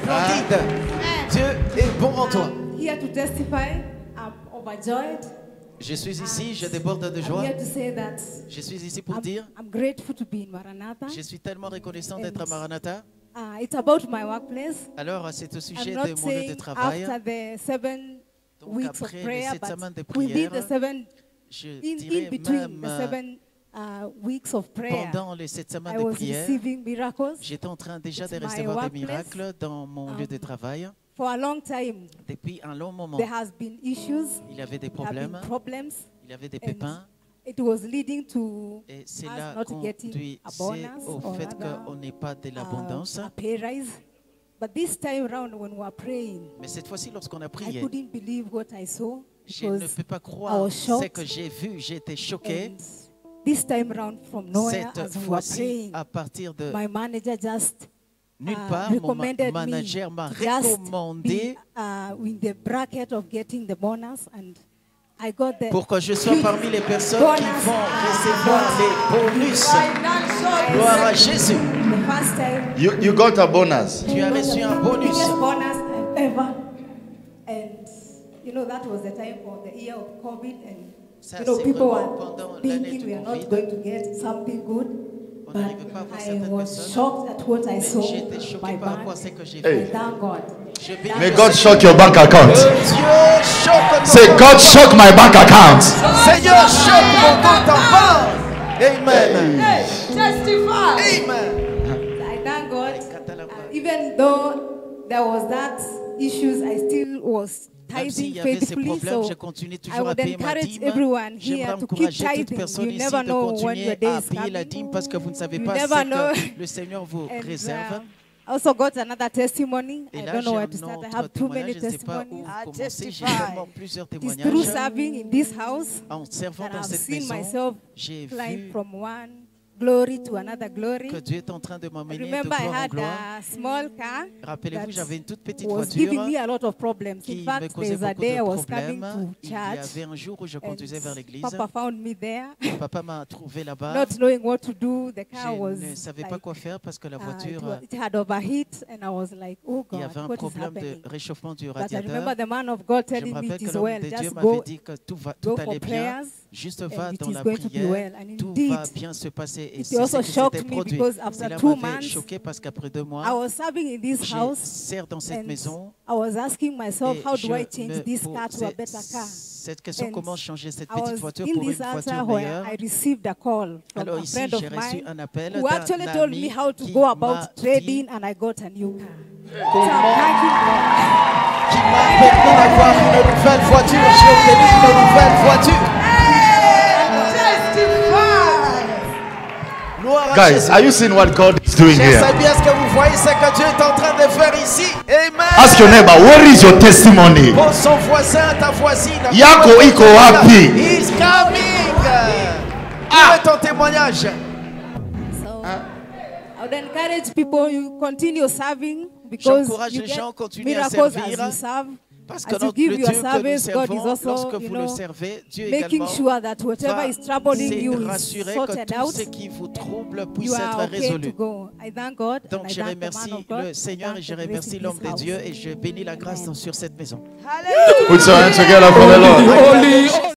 splendide. Dieu est bon en toi. Here to testify, I'm overjoyed. Je suis ici, je déborde de joie. I'm here to say that Je suis ici pour dire, I'm grateful to be in Maranatha. je suis tellement reconnaissant d'être à Maranatha. It's about my workplace. Alors, c'est au sujet I'm de not mon lieu de saying travail. after the 7 Donc, weeks of après les prayer, 7 semaines de but within prière, the 7, je in dirais between même the 7 weeks of prayer, pendant les 7 I semaines de was prière, receiving miracles. j'étais en train déjà It's de my recevoir des workplace. miracles dans mon lieu de travail. For a long time, Depuis un long moment, there has been issues, il y avait des there have been problèmes, problems, il y avait des and pépins. it was leading to Et us cela not getting conduit a bonus au or fait rather, qu'on n'ait pas de l'abondance. a pay rise. But this time around, when we were praying, Mais cette fois-ci, lorsqu'on a I prié, couldn't believe what I saw je ne because peux pas I croire was ce shocked. que j'ai vu. J'ai été choqué. And this time around, from nowhere, Cette as we were fois-ci, praying, à partir de my manager just nulle part, mon recommended manager m'a me to just recommandé be in the bracket of getting the bonus, and I got the pour que je sois parmi les personnes qui bonus. vont recevoir les bonus. Gloire à Jésus. The first time You got a bonus. Tu as reçu un bonus. biggest bonus ever, and you know that was the time for the year of COVID, and Ça, you know c'est people vraiment pendant were l'année thinking du we are not Covid. going to get something good. On But n'arrivait pas à voir I certaines was personnes. shocked at what I Mais saw j'ai été choqué by par rapport à bank. ce que j'ai Hey. vu. Thank God. Je bénis May le God Seigneur. shock your bank account. Que Dieu choque ton Say, compte. God shock my bank account. Seigneur, choque mon compte en banque. Amen. Testify. Amen. I thank God. Even though there was that issues, I still was Même s'il tithing y avait ces faithfully. problèmes, So je continue I toujours à would payer ma encourage dîme. everyone here J'aimerais to keep encourager toute tithing. personne You ici never de know when continuer your day à is payer la coming. dîme parce que vous ne savez You pas never ce know. que le Seigneur vous And, réserve. I also got another testimony. Et I là, don't know j'ai where to un start. I autre have too témoignage. many Je ne sais pas où testimonies. commencer. J'ai tellement plusieurs It's through témoignages. serving in this house En servant that dans I've cette seen maison, myself j'ai climb vu from one glory to another glory. que Dieu est en train de m'emmener de Remember, I gloire en had gloire. a small car Rappelez-vous, that j'avais une toute petite was giving voiture me a lot of problems. qui In me fact, causait there's a beaucoup day I de was coming problèmes. to Il y church, avait un jour où je conduisais vers l'église. Papa found me there, Papa m'a trouvé là-bas. not knowing what to do. The car was Je ne savais pas like, quoi faire parce que la voiture, it had overheat, and I was like, oh il y God, avait un what is problème happening? de réchauffement du But I remember radiateur. the man of God Je me telling me rappelle it que is l'homme well, de Dieu just m'avait go, dit que tout go allait for bien. prayers, Juste and va it dans is la going to be prière. well. And Tout indeed, va bien se passer. Et it c'est ce also qui shocked s'était me produit. because after Cela 2 m'avait months, choqué parce qu'après 2 I mois, was serving in this je house, sers dans cette and maison. I was asking myself, Et how je do I change me this car to a posais better car? cette question, And comment changer cette I petite was voiture in pour une this altar voiture where meilleure. I received a call from Alors a ici, friend of j'ai reçu mine un appel who actually d'un told me ami how to qui go m'a about dit, trading, and I got a new car. So comment, I'm thanking God. qui m'a permis d'avoir une nouvelle voiture. J'ai obtenu une nouvelle voiture. Gloire à Guys, Jésus. are you seeing what God is doing Je here? sais bien ce que vous voyez, c'est que Dieu est en train de faire ici. Amen. Ask your neighbor, where is your testimony? Pour son voisin, ta voisine. Yako iko wapi? He's coming. Où est ton témoignage? So I would encourage people, you continue serving because J'encourage you les get gens à continuer à miracles servir. as you serve. Parce que As you le give Dieu your que nous service, God is servons, also, lorsque you vous le know, servez, Dieu making également sure that whatever is troubling c'est you is rassurer que sorted tout out. ce qui vous trouble puisse You are être okay to résolu. go. I thank God. Donc and I je thank the remercie man of God. le I Seigneur thank et je the grace remercie in l'homme this de Dieu house. et je bénis la grâce sur cette maison. Put your hands together for the Lord. Holy,